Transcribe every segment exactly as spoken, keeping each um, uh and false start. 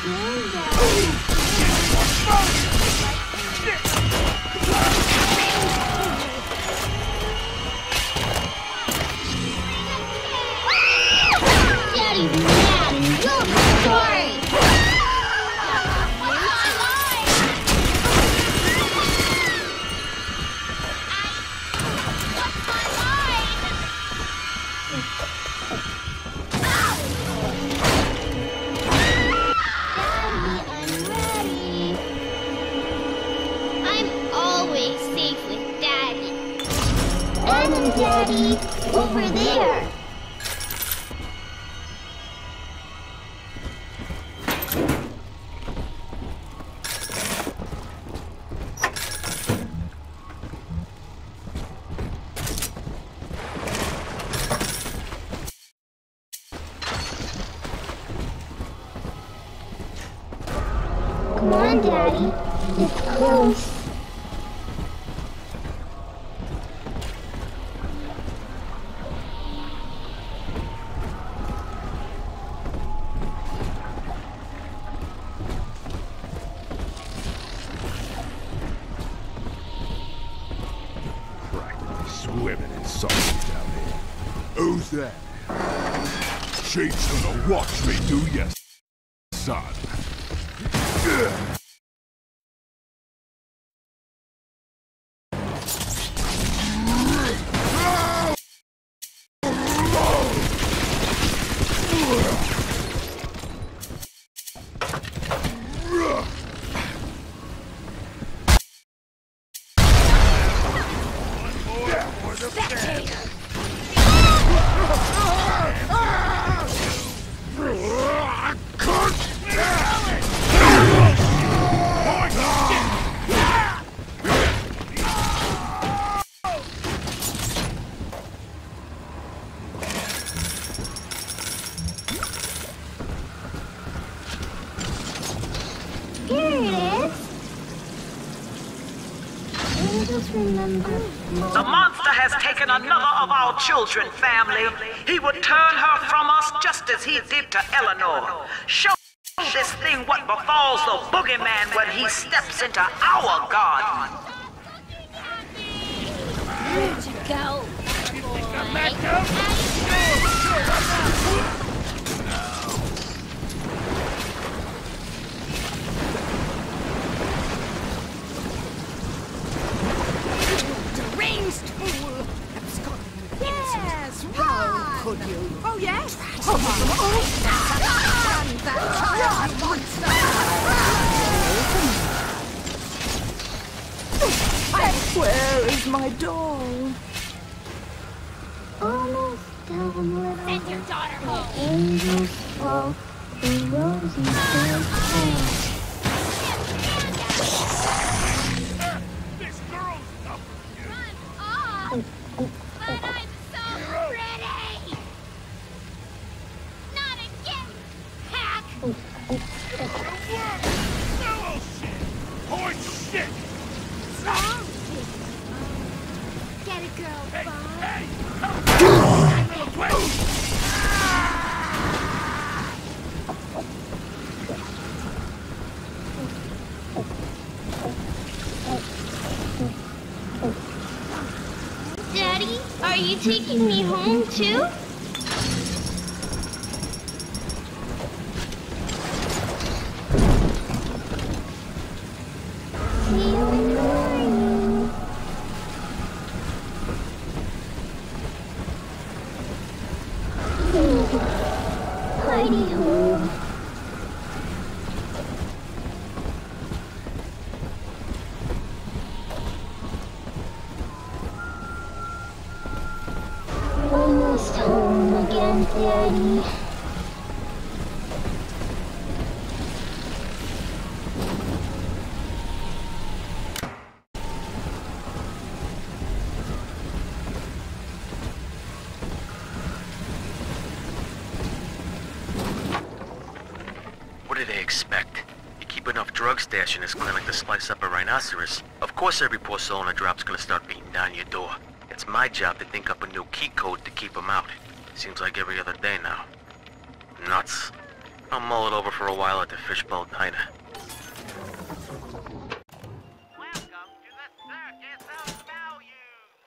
Daddy's mad and you'll be sorry. Daddy, over there. Come on, Daddy. It's close. Swimming in something down here. Who's that? She's gonna watch me do ya, son. The monster has taken another of our children, family. He would turn her from us just as he did to Eleanor. Show this thing what befalls the boogeyman when he steps into our garden. Where'd you go, Yes, right! Could you? Oh, yes? Oh, where is my doll? Almost down, little. Send your daughter home. Angels fall, the rosy birds fall. This girl's up for you. Run off! But I'm so pretty! Not again, hack! Point shit! Wrong. Get it, girl, Hey, Bob. hey! Daddy, are you taking me home too? See you in the morning. Heidi home. Almost home again, Daddy. What do they expect? You keep enough drug stash in this clinic to slice up a rhinoceros. Of course every poor soul in a drop's gonna start beating down your door. It's my job to think up a new key code to keep them out. Seems like every other day now. Nuts. I'll mull it over for a while at the fishbowl diner. Welcome to the circus of value.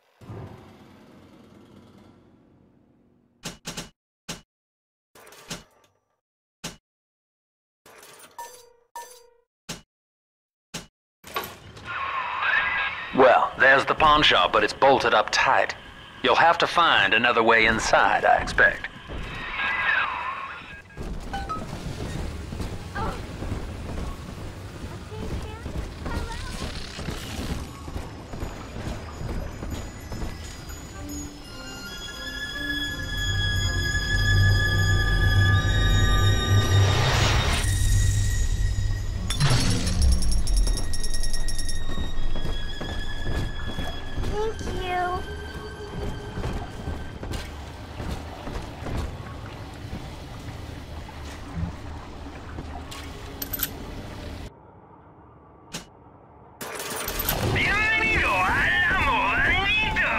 Well, there's the pawn shop, but it's bolted up tight. You'll have to find another way inside, I expect. Thank you. Bienvenido a la Modanito.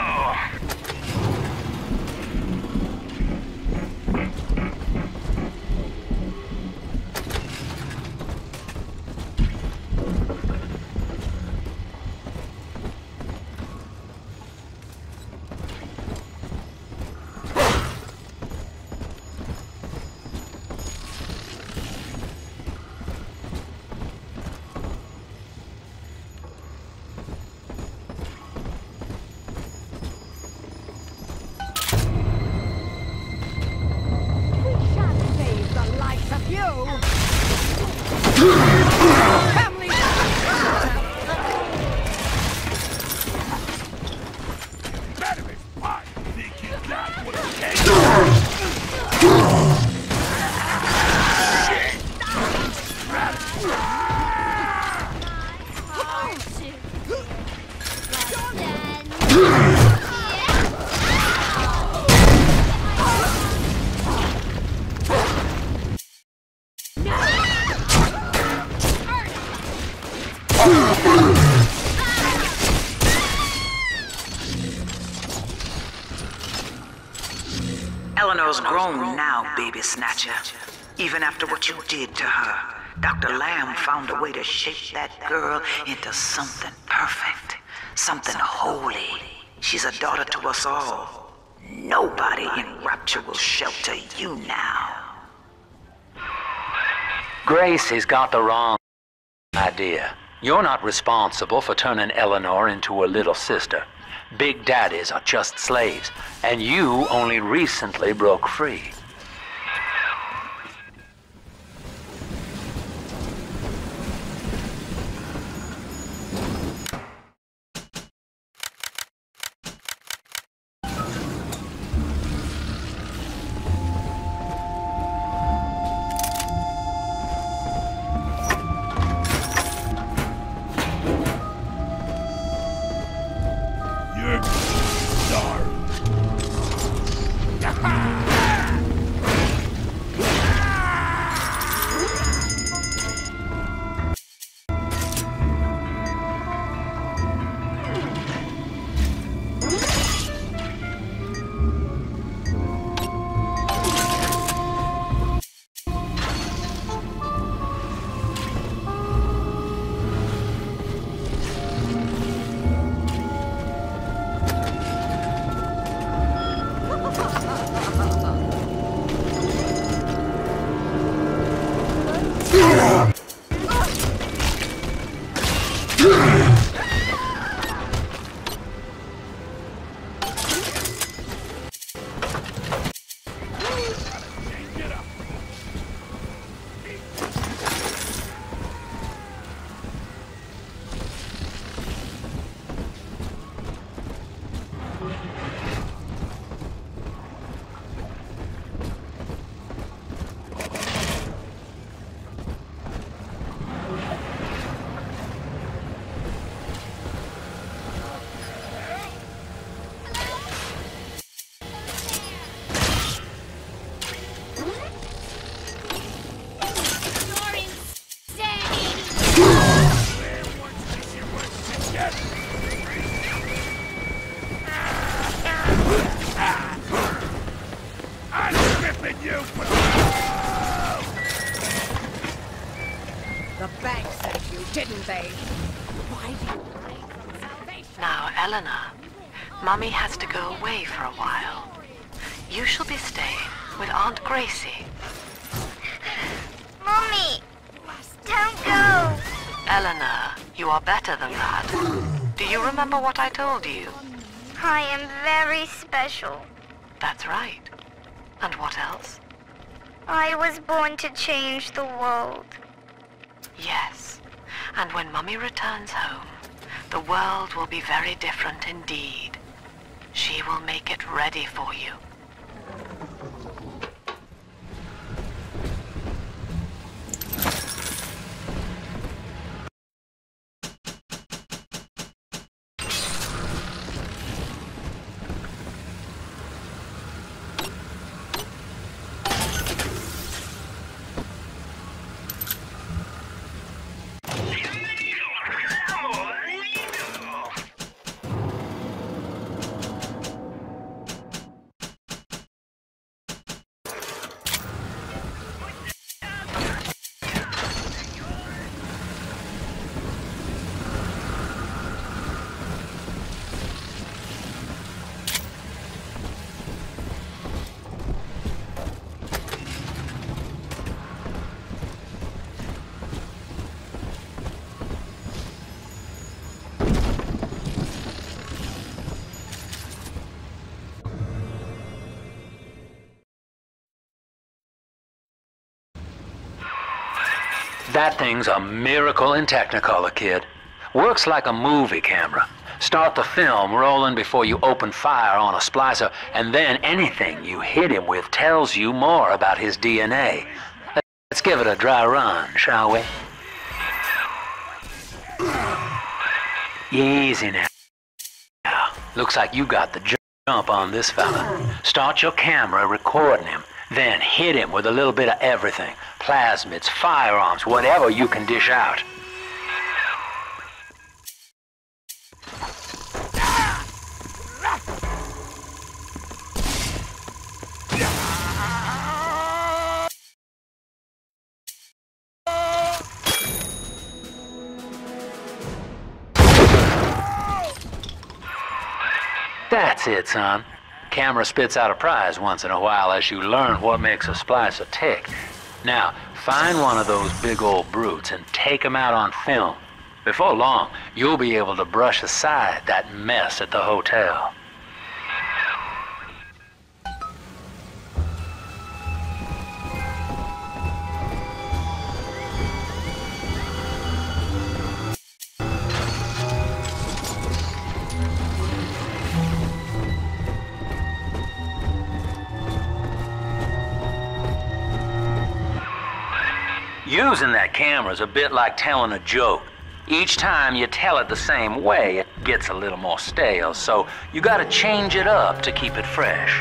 Eleanor's grown now, baby snatcher. Even after what you did to her, Doctor Lamb found a way to shape that girl into something perfect, something holy. She's a daughter to us all. Nobody in Rapture will shelter you now. Gracie's got the wrong idea. You're not responsible for turning Eleanor into a little sister. Big daddies are just slaves, and you only recently broke free. didn't they? Why do you hide from salvation? Now, Eleanor, Mummy has to go away for a while. You shall be staying with Aunt Gracie. Mommy, don't go. Eleanor, you are better than that. Do you remember what I told you? I am very special. That's right. And what else? I was born to change the world. Yes. And when Mummy returns home, the world will be very different indeed. She will make it ready for you. That thing's a miracle in Technicolor, kid. Works like a movie camera. Start the film rolling before you open fire on a splicer, and then anything you hit him with tells you more about his D N A. Let's give it a dry run, shall we? Easy now. Looks like you got the jump on this fella. Start your camera recording him, then hit him with a little bit of everything. Plasmids, firearms, whatever you can dish out. That's it, son. Camera spits out a prize once in a while as you learn what makes a splicer tick. Now, find one of those big old brutes and take him out on film. Before long, you'll be able to brush aside that mess at the hotel. Using that camera's a bit like telling a joke. Each time you tell it the same way, it gets a little more stale, so you gotta change it up to keep it fresh.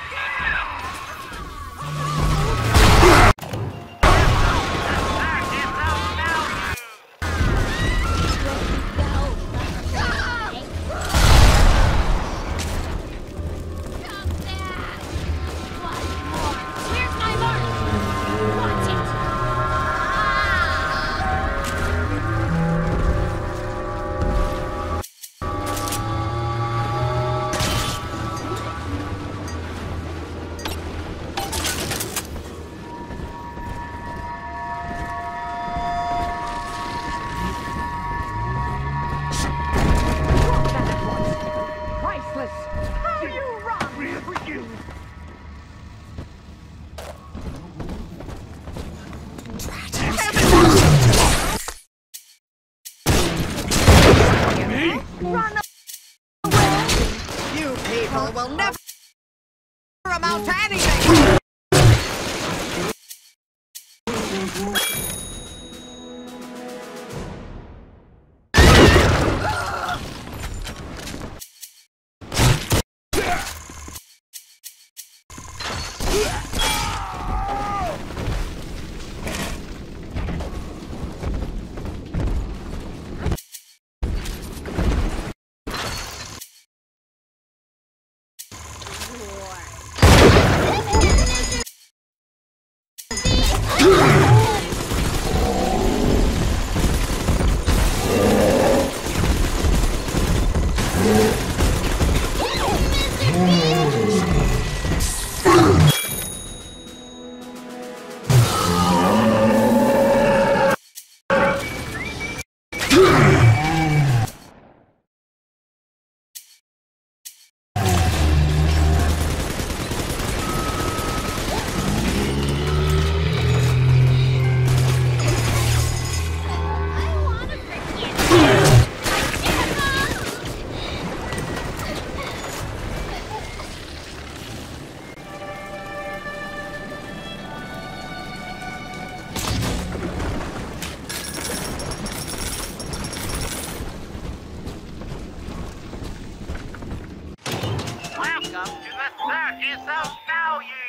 Will never amount to anything. yourself now, you!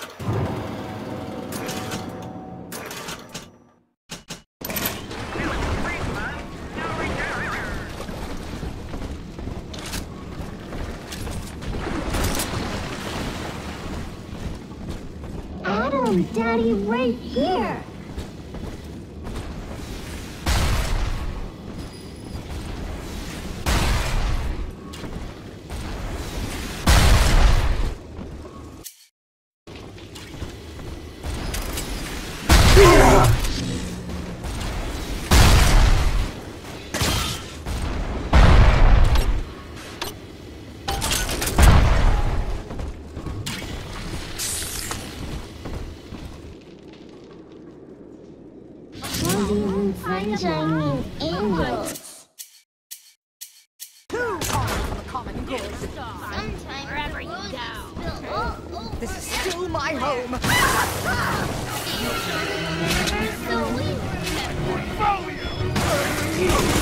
Adam, Daddy, right here! Find Chinese angels. Sometimes wherever you go. This is still my home. So we